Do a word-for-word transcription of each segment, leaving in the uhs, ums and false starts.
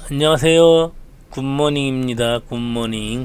안녕하세요. 굿모닝입니다. 굿모닝.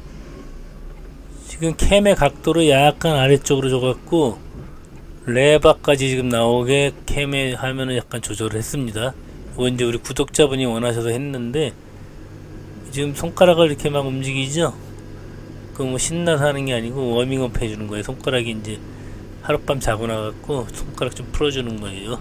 지금 캠의 각도를 약간 아래쪽으로 줘갖고 레바까지 지금 나오게 캠의 화면을 약간 조절을 했습니다. 이거 이제 우리 구독자분이 원하셔서 했는데, 지금 손가락을 이렇게 막 움직이죠? 그 뭐 신나서 하는 게 아니고 워밍업 해주는 거예요. 손가락이 이제 하룻밤 자고 나갖고 손가락 좀 풀어주는 거예요.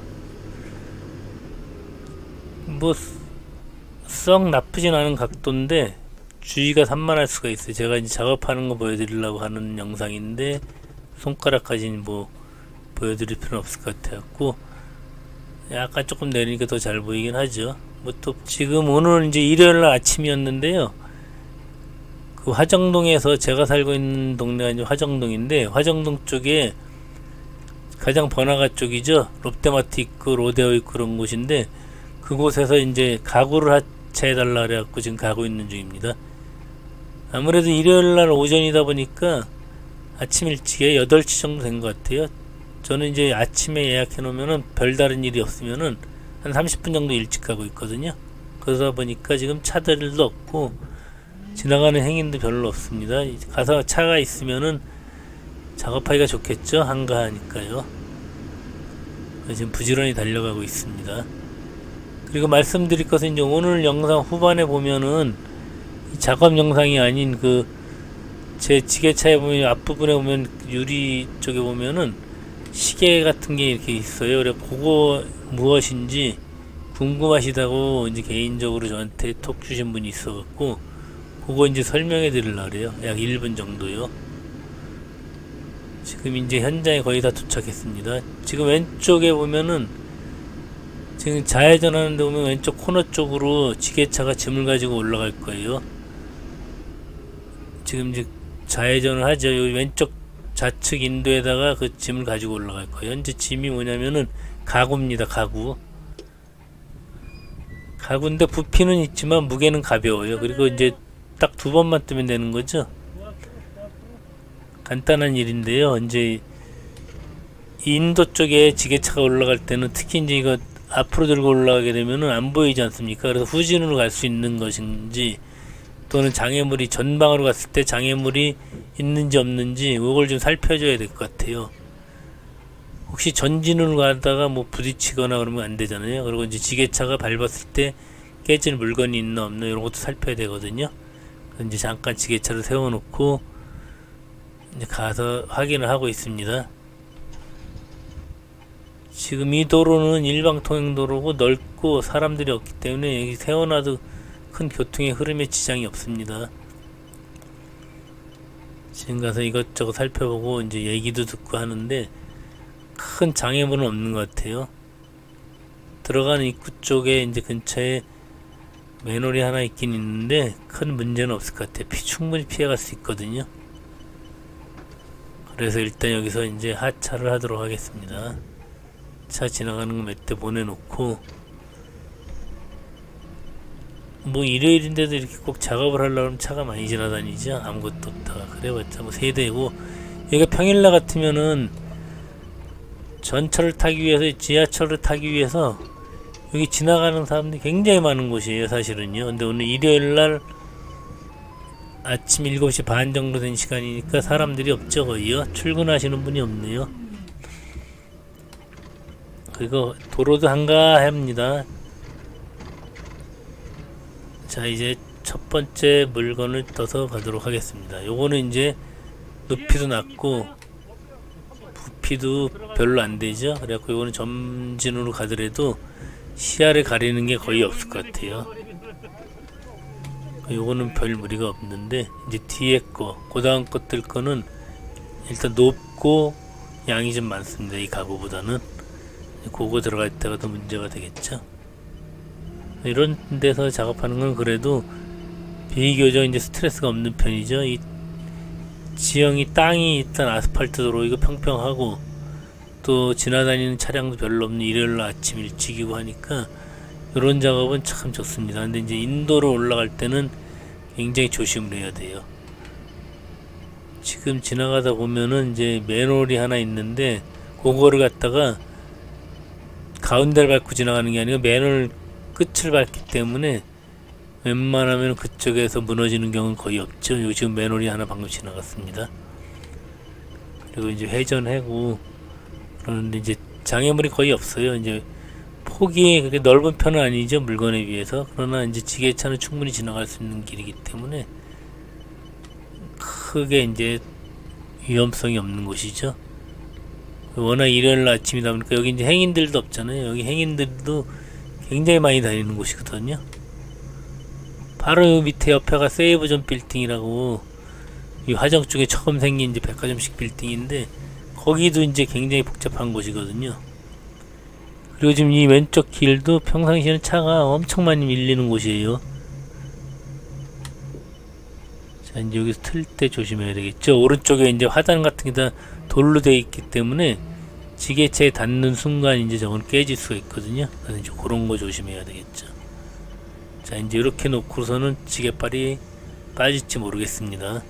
뭐 썩 나쁘진 않은 각도인데 주의가 산만할 수가 있어요. 제가 이제 작업하는 거 보여드리려고 하는 영상인데 손가락까지는 뭐 보여드릴 필요는 없을 것 같아갖고 약간 조금 내리니까 더 잘 보이긴 하죠. 뭐 또 지금 오늘 이제 일요일날 아침이었는데요. 그 화정동에서, 제가 살고 있는 동네가 이제 화정동인데, 화정동 쪽에 가장 번화가 쪽이죠. 롯데마트 있고 로데오 있고 그런 곳인데, 그곳에서 이제 가구를 하차해달라 그래갖고 지금 가고 있는 중입니다. 아무래도 일요일날 오전이다 보니까 아침 일찍에 여덟 시 정도 된 것 같아요. 저는 이제 아침에 예약해 놓으면은 별다른 일이 없으면은 한 삼십 분 정도 일찍 가고 있거든요. 그러다 보니까 지금 차들도 없고 지나가는 행인도 별로 없습니다. 가서 차가 있으면은 작업하기가 좋겠죠. 한가하니까요. 지금 부지런히 달려가고 있습니다. 그리고 말씀드릴 것은, 이제 오늘 영상 후반에 보면은 작업 영상이 아닌 그 제 지게차에 보면 앞부분에 보면 유리 쪽에 보면은 시계 같은 게 이렇게 있어요. 그래 그거 무엇인지 궁금하시다고 이제 개인적으로 저한테 톡 주신 분이 있어갖고 그거 이제 설명해 드리려고 그래요. 약 일 분 정도요. 지금 이제 현장에 거의 다 도착했습니다. 지금 왼쪽에 보면은 지금 좌회전 하는데 보면 왼쪽 코너 쪽으로 지게차가 짐을 가지고 올라갈 거예요. 지금 이제 좌회전을 하죠. 여기 왼쪽 좌측 인도에다가 그 짐을 가지고 올라갈 거예요. 현재 짐이 뭐냐면은 가구입니다. 가구. 가구인데 부피는 있지만 무게는 가벼워요. 그리고 이제 딱 두 번만 뜨면 되는 거죠. 간단한 일인데요. 이제 인도 쪽에 지게차가 올라갈 때는 특히 이제 이거 앞으로 들고 올라가게 되면은 안 보이지 않습니까? 그래서 후진으로 갈 수 있는 것인지, 또는 장애물이 전방으로 갔을 때 장애물이 있는지 없는지 이걸 좀 살펴줘야 될 것 같아요. 혹시 전진으로 가다가 뭐 부딪히거나 그러면 안 되잖아요. 그리고 이제 지게차가 밟았을 때 깨질 물건이 있나 없나 이런 것도 살펴야 되거든요. 이제 잠깐 지게차를 세워놓고 이제 가서 확인을 하고 있습니다. 지금 이 도로는 일방통행도로고 넓고 사람들이 없기 때문에 여기 세워놔도 큰 교통의 흐름에 지장이 없습니다. 지금 가서 이것저것 살펴보고 이제 얘기도 듣고 하는데 큰 장애물은 없는 것 같아요. 들어가는 입구 쪽에 이제 근처에 맨홀이 하나 있긴 있는데 큰 문제는 없을 것 같아요. 피, 충분히 피해갈 수 있거든요. 그래서 일단 여기서 이제 하차를 하도록 하겠습니다. 차 지나가는 거 몇 대 보내놓고, 뭐 일요일인데도 이렇게 꼭 작업을 하려고 하면 차가 많이 지나다니죠. 아무것도 없다가 그래봤자 뭐 세 대고, 여기가 평일날 같으면은 전철을 타기 위해서, 지하철을 타기 위해서 여기 지나가는 사람들이 굉장히 많은 곳이에요, 사실은요. 근데 오늘 일요일날 아침 일곱 시 반 정도 된 시간이니까 사람들이 없죠, 거의요. 출근하시는 분이 없네요. 그리고 도로도 한가합니다. 자, 이제 첫 번째 물건을 떠서 가도록 하겠습니다. 요거는 이제 높이도 낮고 부피도 별로 안 되죠. 그래갖고 요거는 점진으로 가더라도 시야를 가리는 게 거의 없을 것 같아요. 요거는 별 무리가 없는데, 이제 뒤에 거, 그 다음 것들 거는 일단 높고 양이 좀 많습니다. 이 가구보다는. 그거 들어갈 때가 더 문제가 되겠죠. 이런 데서 작업하는 건 그래도 비교적 이제 스트레스가 없는 편이죠. 이 지형이, 땅이 일단 아스팔트 도로, 이거 평평하고 또 지나다니는 차량도 별로 없는 일요일 아침 일찍이고 하니까 이런 작업은 참 좋습니다. 근데 이제 인도로 올라갈 때는 굉장히 조심을 해야 돼요. 지금 지나가다 보면은 이제 맨홀이 하나 있는데 그거를 갖다가 가운데를 밟고 지나가는 게 아니라 맨홀 끝을 밟기 때문에 웬만하면 그쪽에서 무너지는 경우는 거의 없죠. 여기 지금 맨홀이 하나 방금 지나갔습니다. 그리고 이제 회전하고 그러는데 이제 장애물이 거의 없어요. 이제 폭이 그렇게 넓은 편은 아니죠, 물건에 비해서. 그러나 이제 지게차는 충분히 지나갈 수 있는 길이기 때문에 크게 이제 위험성이 없는 곳이죠. 워낙 일요일 아침이다 보니까 여기 이제 행인들도 없잖아요. 여기 행인들도 굉장히 많이 다니는 곳이거든요. 바로 요 밑에 옆에가 세이브존 빌딩이라고, 이 화정 쪽에 처음 생긴 이제 백화점식 빌딩인데, 거기도 이제 굉장히 복잡한 곳이거든요. 그리고 지금 이 왼쪽 길도 평상시에는 차가 엄청 많이 밀리는 곳이에요. 자, 이제 여기서 틀 때 조심해야 되겠죠. 오른쪽에 이제 화단 같은 게 다 돌로 되어 있기 때문에 지게차에 닿는 순간 이제 저건 깨질 수가 있거든요. 그래서 이제 그런 거 조심해야 되겠죠. 자, 이제 이렇게 놓고서는 지게발이 빠질지 모르겠습니다.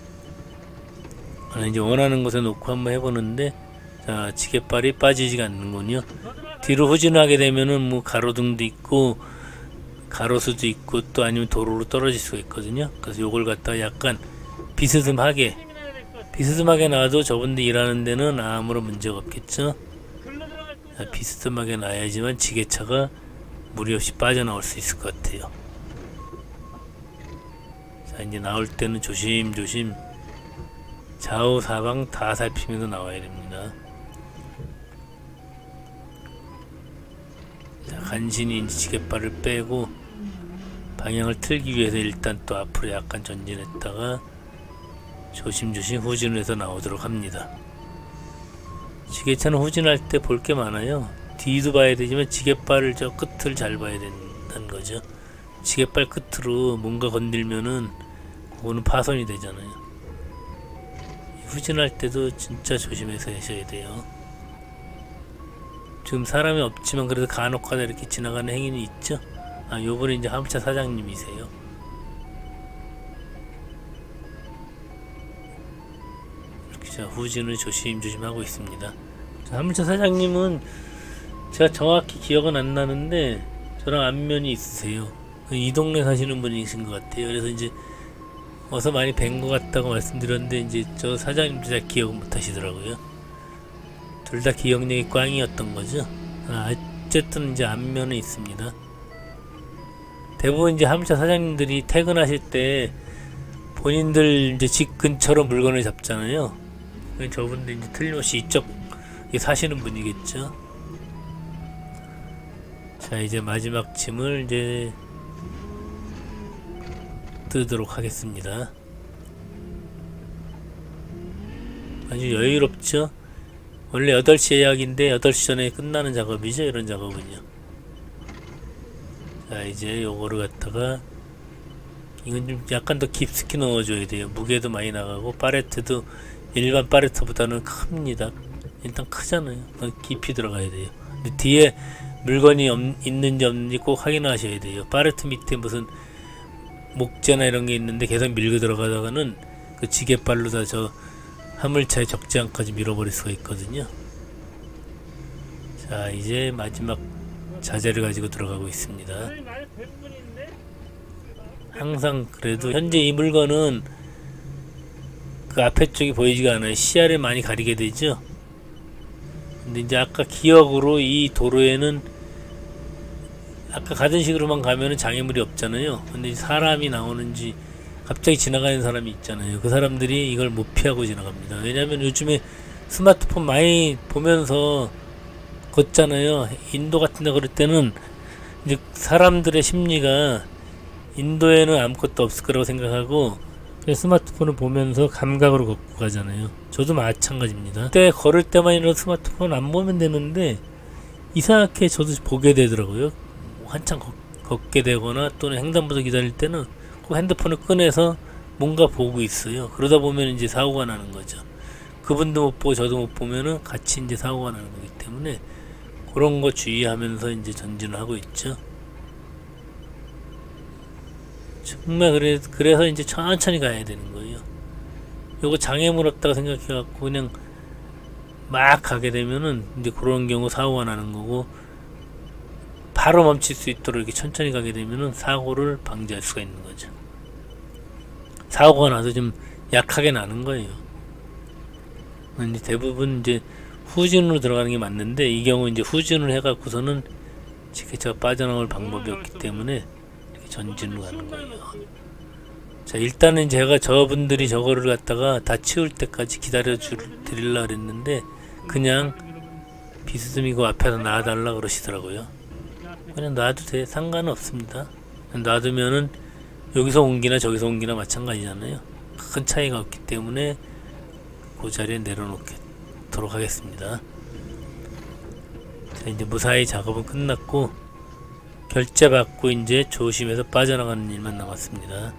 이제 원하는 곳에 놓고 한번 해보는데, 자, 지게발이 빠지지가 않는군요. 뒤로 후진하게 되면은 뭐 가로등도 있고 가로수도 있고 또 아니면 도로로 떨어질 수가 있거든요. 그래서 요걸 갖다가 약간 비스듬하게 비스듬하게 놔도 저분들 일하는 데는 아무런 문제가 없겠죠. 자, 비스듬하게 놔야지만 지게차가 무리 없이 빠져나올 수 있을 것 같아요. 자, 이제 나올 때는 조심조심 좌우 사방 다 살피면서 나와야 됩니다. 자, 간신히 이제 지게발을 빼고 방향을 틀기 위해서 일단 또 앞으로 약간 전진했다가 조심조심 후진을 해서 나오도록 합니다. 지게차는 후진할 때 볼 게 많아요. 뒤도 봐야 되지만 지게발을 저 끝을 잘 봐야 된다는 거죠. 지게발 끝으로 뭔가 건들면은 그거는 파손이 되잖아요. 후진할 때도 진짜 조심해서 하셔야 돼요. 지금 사람이 없지만 그래도 간혹가다 이렇게 지나가는 행인이 있죠. 아, 요번에 이제 화물차 사장님이세요. 이렇게 자, 후진을 조심조심 하고 있습니다. 자, 화물차 사장님은 제가 정확히 기억은 안 나는데 저랑 안면이 있으세요. 이 동네 사시는 분이신 것 같아요. 그래서 이제 어서 많이 뵌 것 같다고 말씀드렸는데 이제 저 사장님도 잘 기억을 못 하시더라고요. 둘 다 기억력이 꽝이었던 거죠. 아, 어쨌든 이제 안면에 있습니다. 대부분 이제 화물차 사장님들이 퇴근하실 때 본인들 이제 집 근처로 물건을 잡잖아요. 저분들 이제 틀림없이 이쪽에 사시는 분이겠죠. 자, 이제 마지막 짐을 이제 뜨도록 하겠습니다. 아주 여유롭죠. 원래 여덟 시 예약인데 여덟 시 전에 끝나는 작업이죠, 이런 작업은요. 자, 이제 요거를 갖다가 이건 좀 약간 더 깊숙이 넣어줘야 돼요. 무게도 많이 나가고 팔레트도 일반 팔레트보다는 큽니다. 일단 크잖아요. 깊이 들어가야 돼요. 근데 뒤에 물건이 없, 있는지 없는지 꼭 확인하셔야 돼요. 팔레트 밑에 무슨 목재나 이런 게 있는데 계속 밀고 들어가다가는 그 지게발로 다 저 화물차의 적재함까지 밀어버릴 수가 있거든요. 자, 이제 마지막 자재를 가지고 들어가고 있습니다. 항상 그래도 현재 이 물건은 그 앞에 쪽이 보이지가 않아요. 시야를 많이 가리게 되죠. 근데 이제 아까 기억으로 이 도로에는 아까 가던 식으로만 가면은 장애물이 없잖아요. 근데 사람이 나오는지 갑자기 지나가는 사람이 있잖아요. 그 사람들이 이걸 못 피하고 지나갑니다. 왜냐면 요즘에 스마트폰 많이 보면서 걷잖아요. 인도 같은 데 그럴 때는 이제 사람들의 심리가 인도에는 아무것도 없을 거라고 생각하고 스마트폰을 보면서 감각으로 걷고 가잖아요. 저도 마찬가지입니다. 그때 걸을 때만이라도 스마트폰 안 보면 되는데 이상하게 저도 보게 되더라고요. 한참 걷, 걷게 되거나 또는 횡단보도 기다릴 때는 꼭 핸드폰을 꺼내서 뭔가 보고 있어요. 그러다 보면 이제 사고가 나는 거죠. 그분도 못 보고 저도 못 보면은 같이 이제 사고가 나는 거기 때문에 그런 거 주의하면서 이제 전진을 하고 있죠. 정말 그래, 그래서 이제 천천히 가야 되는 거예요. 요거 장애물 없다고 생각해갖고 그냥 막 가게 되면은 이제 그런 경우 사고가 나는 거고, 바로 멈출 수 있도록 이렇게 천천히 가게 되면은 사고를 방지할 수가 있는 거죠. 사고가 나도 좀 약하게 나는 거예요. 이제 대부분 이제 후진으로 들어가는 게 맞는데, 이 경우 이제 후진을 해갖고서는 지게차가 빠져나올 방법이 없기 때문에 이렇게 전진으로 가는 거예요. 자, 일단은 제가 저분들이 저거를 갖다가 다 치울 때까지 기다려 줄 드리려고 그랬는데, 그냥 비스듬히 그 앞에서 놔달라 그러시더라고요. 그냥 놔도 돼. 상관은 없습니다. 놔두면은 여기서 옮기나 저기서 옮기나 마찬가지잖아요. 큰 차이가 없기 때문에 그 자리에 내려놓도록 하겠습니다. 자, 이제 무사히 작업은 끝났고 결제 받고 이제 조심해서 빠져나가는 일만 남았습니다.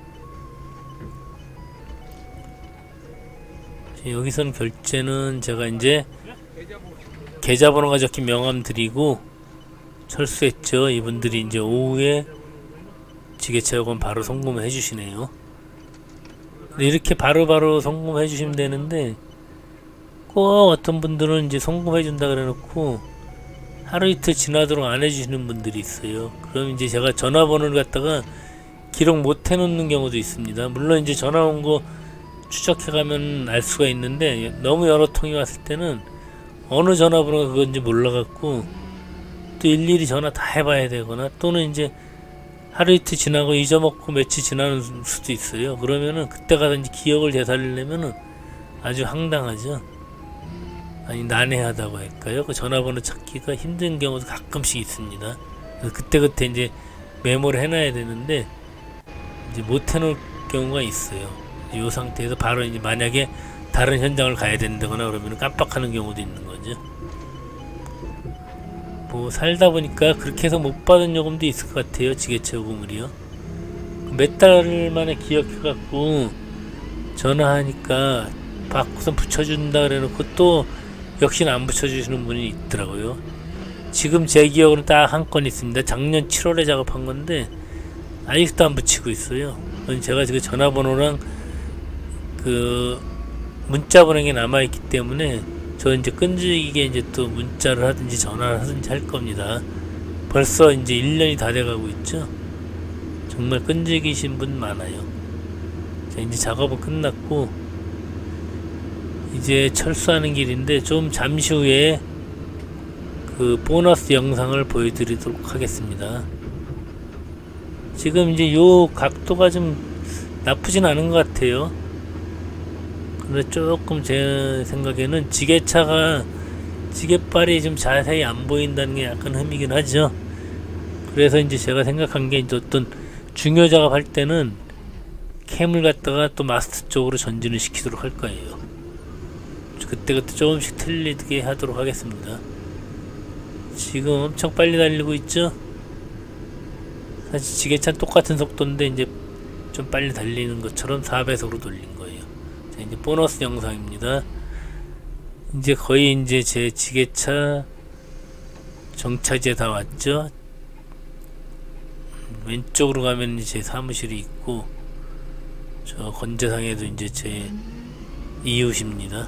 자, 여기선 결제는 제가 이제 계좌번호가 적힌 명함 드리고 철수했죠. 이분들이 이제 오후에 지게차 요금 바로 송금을 해주시네요. 이렇게 바로바로 바로 송금해 주시면 되는데, 꼭 어떤 분들은 이제 송금해 준다 그래 놓고 하루 이틀 지나도록 안 해주시는 분들이 있어요. 그럼 이제 제가 전화번호를 갖다가 기록 못 해놓는 경우도 있습니다. 물론 이제 전화 온 거 추적해가면 알 수가 있는데, 너무 여러 통이 왔을 때는 어느 전화번호가 그건지 몰라갖고 또 일일이 전화 다 해봐야 되거나, 또는 이제 하루 이틀 지나고 잊어먹고 며칠 지나는 수도 있어요. 그러면은 그때 가서 이제 기억을 되살리려면은 아주 황당하죠. 아니, 난해하다고 할까요? 그 전화번호 찾기가 힘든 경우도 가끔씩 있습니다. 그때그때 이제 메모를 해놔야 되는데 이제 못 해놓을 경우가 있어요. 이 상태에서 바로 이제 만약에 다른 현장을 가야 된다거나 그러면 깜빡하는 경우도 있는 거죠. 뭐 살다 보니까 그렇게 해서 못 받은 요금도 있을 것 같아요. 지게차 요금을요. 몇 달 만에 기억해갖고 전화하니까 받고선 붙여준다 그래놓고 또 역시나 안 붙여주시는 분이 있더라고요. 지금 제 기억으로는 딱 한 건 있습니다. 작년 칠월에 작업한 건데 아직도 안 붙이고 있어요. 제가 지금 전화번호랑 그 문자 보낸 게 남아있기 때문에 저 이제 끈질기게 이제 또 문자를 하든지 전화를 하든지 할 겁니다. 벌써 이제 일 년이 다 돼가고 있죠. 정말 끈질기신 분 많아요. 자, 이제 작업은 끝났고 이제 철수하는 길인데, 좀 잠시 후에 그 보너스 영상을 보여드리도록 하겠습니다. 지금 이제 요 각도가 좀 나쁘진 않은 것 같아요. 근데 조금 제 생각에는 지게차가 지게발이 좀 자세히 안 보인다는 게 약간 흠이긴 하죠. 그래서 이제 제가 생각한 게, 이제 어떤 중요 작업할 때는 캠을 갖다가 또 마스터 쪽으로 전진을 시키도록 할 거예요. 그때그때 조금씩 틀리게 하도록 하겠습니다. 지금 엄청 빨리 달리고 있죠. 사실 지게차는 똑같은 속도인데 이제 좀 빨리 달리는 것처럼 사 배속으로 돌린 거예요. 자, 이제 보너스 영상입니다. 이제 거의 이제 제 지게차 정차지에 다 왔죠. 왼쪽으로 가면 이제 제 사무실이 있고, 저 건재상에도 이제 제 이웃입니다.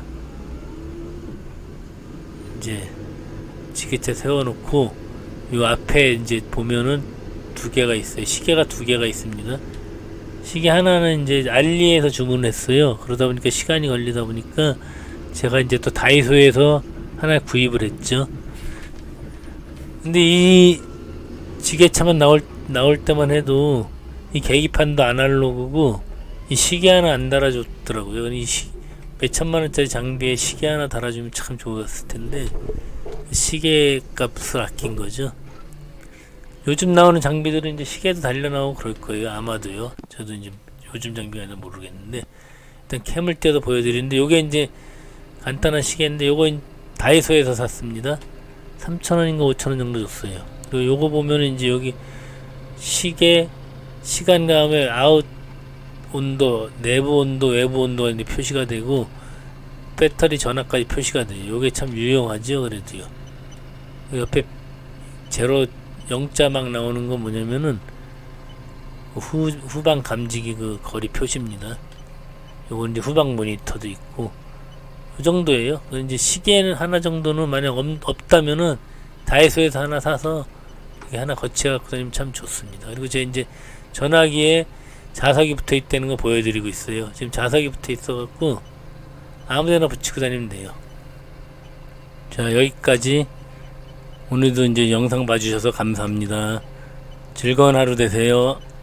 이제 지게차 세워놓고 요 앞에 이제 보면은 두 개가 있어요. 시계가 두 개가 있습니다. 시계 하나는 이제 알리에서 주문했어요. 그러다 보니까 시간이 걸리다 보니까 제가 이제 또 다이소에서 하나 구입을 했죠. 근데 이 지게차만 나올 나올 때만 해도 이 계기판도 아날로그고 이 시계 하나 안 달아줬더라고요. 이 시, 몇천만 원짜리 장비에 시계 하나 달아주면 참 좋았을 텐데 시계 값을 아낀 거죠. 요즘 나오는 장비들은 이제 시계도 달려 나오고 그럴 거예요. 아마도요. 저도 이제 요즘 장비가 아니라 모르겠는데, 일단 캠을 떼도 보여드리는데, 요게 이제 간단한 시계인데 요거 다이소에서 샀습니다. 삼천 원인가 오천 원 정도 줬어요. 그리고 요거 보면은 이제 여기 시계 시간 다음에 아웃 온도, 내부 온도, 외부 온도가 이제 표시가 되고 배터리 전압까지 표시가 돼요. 요게 참 유용하죠. 그래도요. 옆에 제로 영자 막 나오는 건 뭐냐면은 후, 후방 감지기 그 거리 표시입니다. 요건 이제 후방 모니터도 있고 그 정도예요. 이제 시계는 하나 정도는 만약 없, 없다면은 다이소에서 하나 사서 이게 하나 거치해 갖고 다니면 참 좋습니다. 그리고 제 이제 전화기에 자석이 붙어 있다는 거 보여드리고 있어요. 지금 자석이 붙어 있어 갖고 아무데나 붙이고 다니면 돼요. 자, 여기까지. 오늘도 이제 영상 봐주셔서 감사합니다. 즐거운 하루 되세요.